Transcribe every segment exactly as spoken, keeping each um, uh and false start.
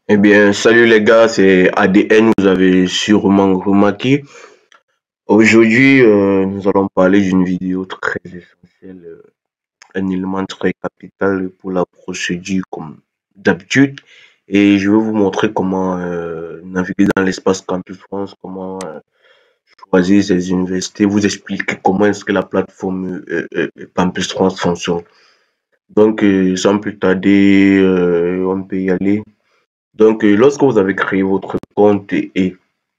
Eh bien, salut les gars, c'est A D N, vous avez sûrement remarqué. Aujourd'hui, euh, nous allons parler d'une vidéo très essentielle, euh, un élément très capital pour la procédure comme d'habitude. Et je vais vous montrer comment euh, naviguer dans l'espace Campus France, comment euh, choisir ces universités, vous expliquer comment est-ce que la plateforme euh, euh, Campus France fonctionne. Donc, euh, sans plus tarder, euh, on peut y aller. Donc, euh, lorsque vous avez créé votre compte et,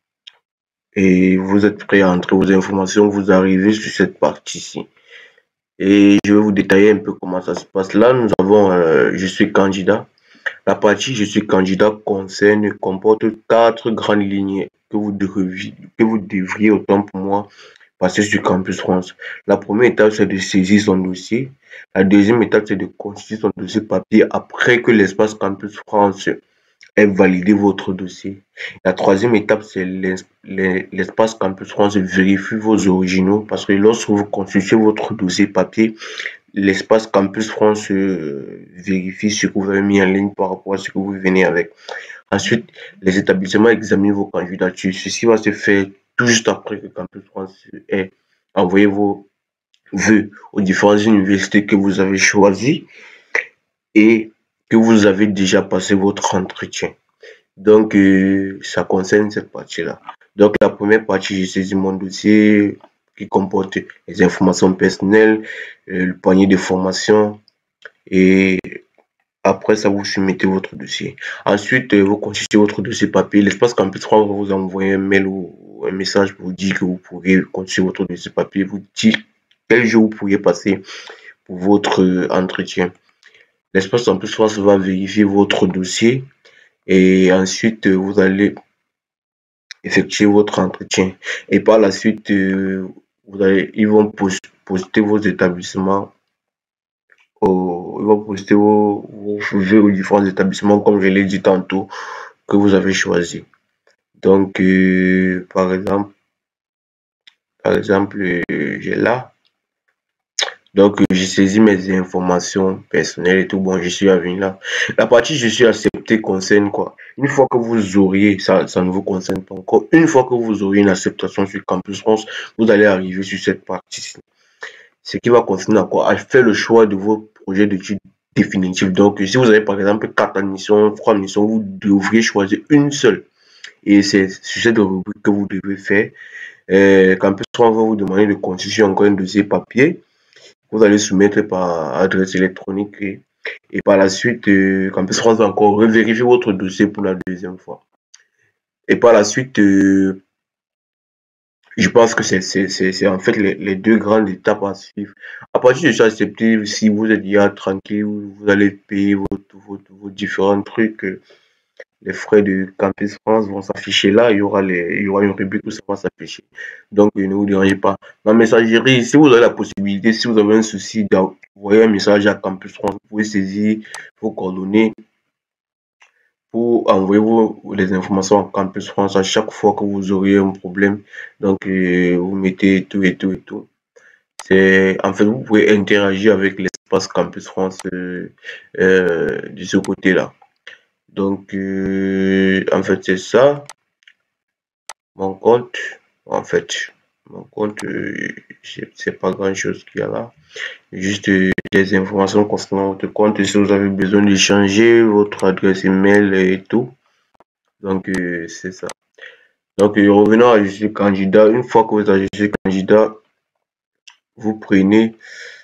et vous êtes prêt à entrer vos informations, vous arrivez sur cette partie-ci. Et je vais vous détailler un peu comment ça se passe. Là, nous avons euh, je suis candidat. La partie je suis candidat concerne, comporte quatre grandes lignes que vous devriez, que vous devriez autant pour moi passer sur Campus France. La première étape, c'est de saisir son dossier. La deuxième étape, c'est de constituer son dossier papier après que l'espace Campus France ait validé votre dossier. La troisième étape, c'est l'espace Campus France vérifie vos originaux parce que lorsque vous constituez votre dossier papier, l'espace Campus France euh, vérifie ce que vous avez mis en ligne par rapport à ce que vous venez avec. Ensuite, les établissements examinent vos candidatures. Ceci va se faire tout juste après que Campus France ait envoyé vos vœux aux différentes universités que vous avez choisies et que vous avez déjà passé votre entretien. Donc, euh, ça concerne cette partie-là. Donc, la première partie, j'ai saisi mon dossier qui comporte les informations personnelles, euh, le panier de formation et après ça, vous soumettez votre dossier. Ensuite, euh, vous constituez votre dossier papier. L'espace Campus trois va vous envoyer un mail ou un message pour vous dire que vous pourrez constituer votre dossier papier, vous dire quel jour vous pourriez passer pour votre euh, entretien. L'espace Campus trois va vérifier votre dossier et ensuite, euh, vous allez effectuer votre entretien. Et par la suite, euh, vous allez, ils vont poster vos établissements, au, ils vont poster vos, vos vœux aux différents établissements, comme je l'ai dit tantôt, que vous avez choisi. Donc, euh, par exemple, par exemple, euh, j'ai là. Donc, euh, j'ai saisi mes informations personnelles et tout. Bon, je suis venu là. La partie je suis accepté concerne quoi? Une fois que vous auriez, ça, ça ne vous concerne pas encore, une fois que vous auriez une acceptation sur Campus France, vous allez arriver sur cette partie-ci. Ce qui va concerner à quoi? À faire le choix de vos projets d'études définitifs. Donc, si vous avez par exemple quatre admissions, trois admissions, vous devriez choisir une seule. Et c'est sur cette rubrique que vous devez faire. Euh, Campus trois va vous demander de constituer encore un dossier papier. Vous allez soumettre par adresse électronique et, et par la suite, euh, Campus France va encore vérifier votre dossier pour la deuxième fois. Et par la suite, euh, je pense que c'est en fait les, les, deux grandes étapes à suivre. À partir de ça, accepté, si vous êtes déjà tranquille, vous allez payer vos, vos, vos différents trucs. Euh, les frais de Campus France vont s'afficher là, il y aura les, il y aura une rubrique où ça va s'afficher. Donc ne vous dérangez pas. Dans messagerie, si vous avez la possibilité, si vous avez un souci d'envoyer un message à Campus France, vous pouvez saisir vos coordonnées pour envoyer vos, les informations à Campus France à chaque fois que vous aurez un problème. Donc euh, vous mettez tout et tout et tout. C'est en fait vous pouvez interagir avec l'espace Campus France euh, euh, de ce côté-là. Donc, euh, en fait, c'est ça. Mon compte, en fait, mon compte, euh, c'est pas grand-chose qu'il y a là. Juste euh, des informations concernant votre compte. Si vous avez besoin de changer votre adresse email et tout. Donc, euh, c'est ça. Donc, euh, revenons à je suis candidat. Une fois que vous êtes je suis candidat, vous prenez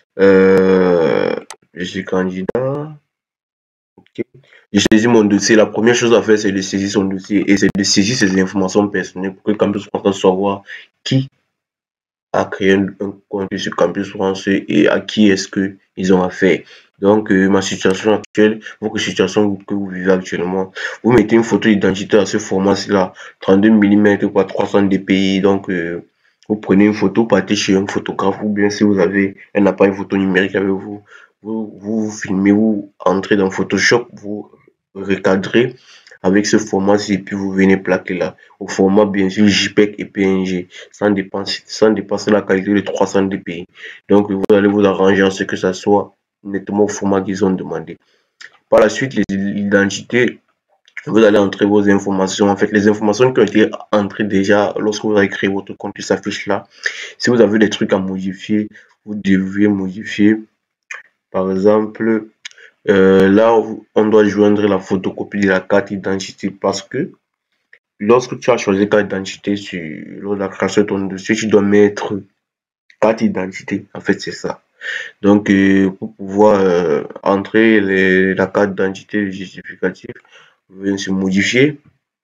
euh, je suis candidat. Okay. Je saisis mon dossier. La première chose à faire, c'est de saisir son dossier et c'est de saisir ses informations personnelles pour que Campus France savoir qui a créé un, un compte sur Campus France et à qui est-ce qu'ils ont affaire. Donc, euh, ma situation actuelle, votre situation que vous vivez actuellement, vous mettez une photo d'identité à ce format-là, trente-deux millimètres ou trois cents dpi. Donc, euh, vous prenez une photo, partez chez un photographe ou bien si vous avez un appareil photo numérique avec vous, vous, vous, vous filmez, vous entrez dans Photoshop, vous recadrez avec ce format-ci et puis vous venez plaquer là au format bien sûr JPEG et P N G sans dépasser, sans dépasser la qualité de trois cents dpi. Donc vous allez vous arranger en ce que ça soit nettement au format qu'ils ont demandé. Par la suite, l'identité, Vous allez entrer vos informations. En fait, les informations qui ont été entrées déjà lorsque vous avez créé votre compte, ils s'affichent là. Si vous avez des trucs à modifier, vous devez modifier. Par exemple, euh, là, on doit joindre la photocopie de la carte d'identité parce que lorsque tu as choisi carte d'identité sur lors de la création de ton dossier, tu dois mettre carte d'identité. En fait, c'est ça. Donc, euh, pour pouvoir euh, entrer les, la carte d'identité justificative, vous venez se modifier.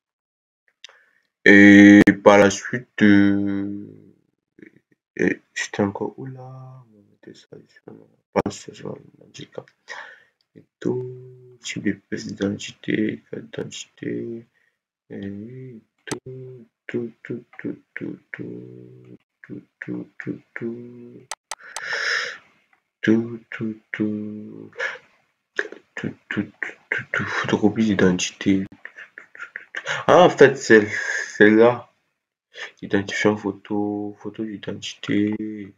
Et par la suite, euh, c'était encore où là? Pas sur l'handicap. Et tout, type de pièce d'identité, carte d'identité, et tout, tout, tout, tout, tout, tout, tout, tout, tout, tout, tout, tout, tout, tout, tout, tout, tout, photocopie d'identité. Ah, en fait, c'est là. Identifiant photo, photo d'identité.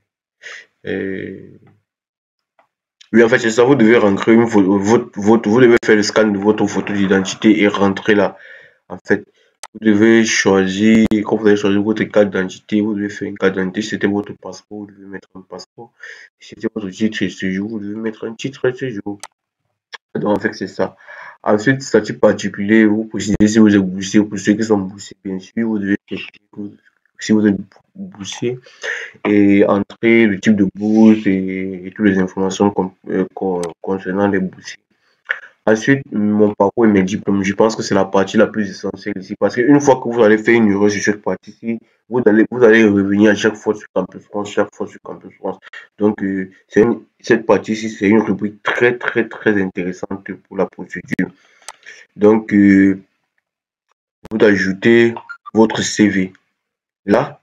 Oui, en fait, c'est ça. Vous devez rentrer une photo, votre, votre, vous devez faire le scan de votre photo d'identité et rentrer là. En fait, vous devez choisir, quand vous avez choisi votre carte d'identité, vous devez faire une carte d'identité. C'était votre passeport, vous devez mettre un passeport. C'était votre titre de séjour, vous devez mettre un titre de séjour. Donc, en fait, c'est ça. Ensuite, statut particulier, vous précisez si vous êtes boursier. Pour ceux qui sont boursiers, bien sûr, vous devez préciser si vous êtes boursier et entrer le type de bourse et, et toutes les informations con, euh, con, concernant les boursiers. Ensuite, mon parcours et mes diplômes, je pense que c'est la partie la plus essentielle ici parce qu'une fois que vous allez faire une erreur sur cette partie-ci, vous allez, vous allez revenir à chaque fois sur Campus France, chaque fois sur Campus France. Donc, euh, une, cette partie-ci, c'est une rubrique très, très, très intéressante pour la procédure. Donc, euh, vous ajoutez votre C V. Là,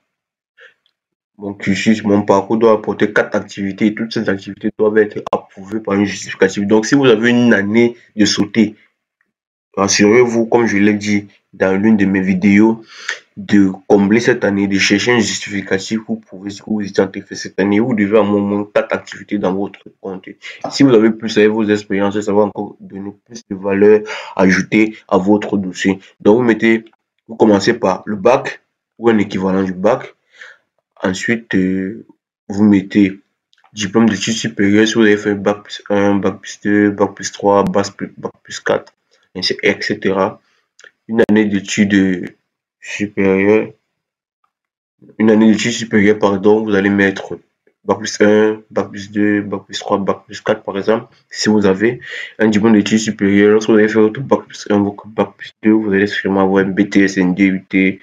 mon cursus, mon parcours doit apporter quatre activités et toutes ces activités doivent être approuvées par une justificative. Donc, si vous avez une année de sauter, rassurez-vous, comme je l'ai dit dans l'une de mes vidéos, de combler cette année, de chercher un justificatif pour prouver ce que vous étiez en train de faire cette année. Vous devez avoir au moins quatre activités dans votre compte. Si vous avez plus avec vos expériences, ça va encore donner plus de valeur ajoutée à votre dossier. Donc, vous mettez, vous commencez par le bac ou un équivalent du bac. Ensuite, euh, vous mettez diplôme d'études supérieures si vous avez fait bac plus un, bac plus deux, bac plus trois, bac plus, bac plus quatre, et cetera. Une année d'études supérieures, une année d'études supérieures, pardon, vous allez mettre bac plus un, bac plus deux, bac plus trois, bac plus quatre, par exemple. Si vous avez un diplôme d'études supérieures, lorsque vous allez faire votre bac plus un, votre bac plus deux, vous allez sûrement avoir un B T S, un D U T,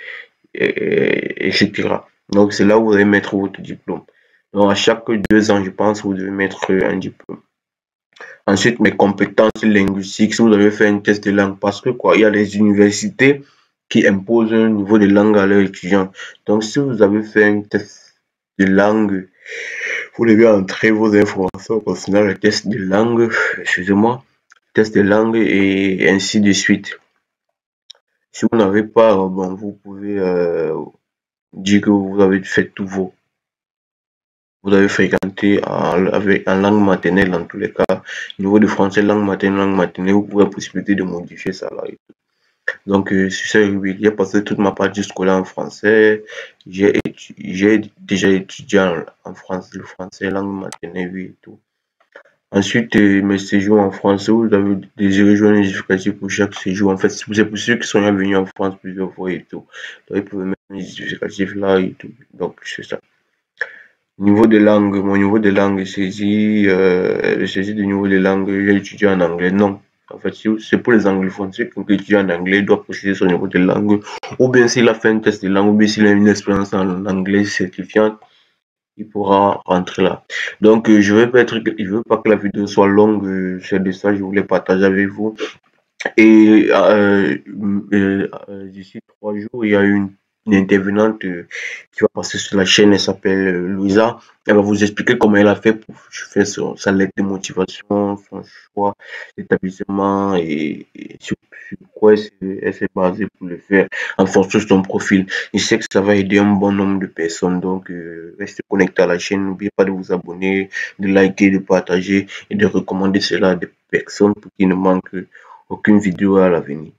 et cetera. Donc, c'est là où vous allez mettre votre diplôme. Donc, à chaque deux ans, je pense, vous devez mettre un diplôme. Ensuite, mes compétences linguistiques, si vous avez fait un test de langue, parce que quoi, il y a les universités qui imposent un niveau de langue à leurs étudiants. Donc, si vous avez fait un test de langue, vous devez entrer vos informations concernant le test de langue, excusez-moi, test de langue et ainsi de suite. Si vous n'avez pas, bon, vous pouvez euh, dire que vous avez fait tous vos. Vous avez fréquenté en, avec, en langue maternelle dans tous les cas. Au niveau de français, langue maternelle, langue maternelle, vous avez la possibilité de modifier ça là. Et tout. Donc, euh, sur cette rubrique, j'ai passé toute ma partie scolaire en français. J'ai déjà étudié en, en français, le français, langue maternelle, oui, et tout. Ensuite, euh, mes séjours en France, vous avez désiré joindre un justificatif pour chaque séjour. En fait, c'est pour ceux qui sont venus en France plusieurs fois et tout. Donc, ils peuvent mettre un justificatif là et tout. Donc, c'est ça. Niveau de langue, mon niveau de langue saisit, euh, le saisie du niveau de langue, j'ai étudié en anglais. Non. En fait, c'est pour les anglophones. Ceux qui étudient en anglais doivent préciser son niveau de langue. Ou bien s'il a fait un test de langue, ou bien s'il a une expérience en anglais certifiante, il pourra rentrer là. Donc, euh, je ne veux pas être, je veux pas que la vidéo soit longue. Euh, c'est de ça que je voulais partager avec vous. Et euh, euh, euh, d'ici trois jours, il y a une, une intervenante euh, qui va passer sur la chaîne. Elle s'appelle euh, Louisa. Elle va vous expliquer comment elle a fait pour faire son, sa lettre de motivation, son choix d'établissement et, et sur, sur quoi elle s'est basée pour le faire en fonction de son profil. Je sais que ça va aider un bon nombre de personnes. Donc, euh, restez connectés à la chaîne. N'oubliez pas de vous abonner, de liker, de partager et de recommander cela à des personnes pour qu'ils ne manquent aucune vidéo à l'avenir.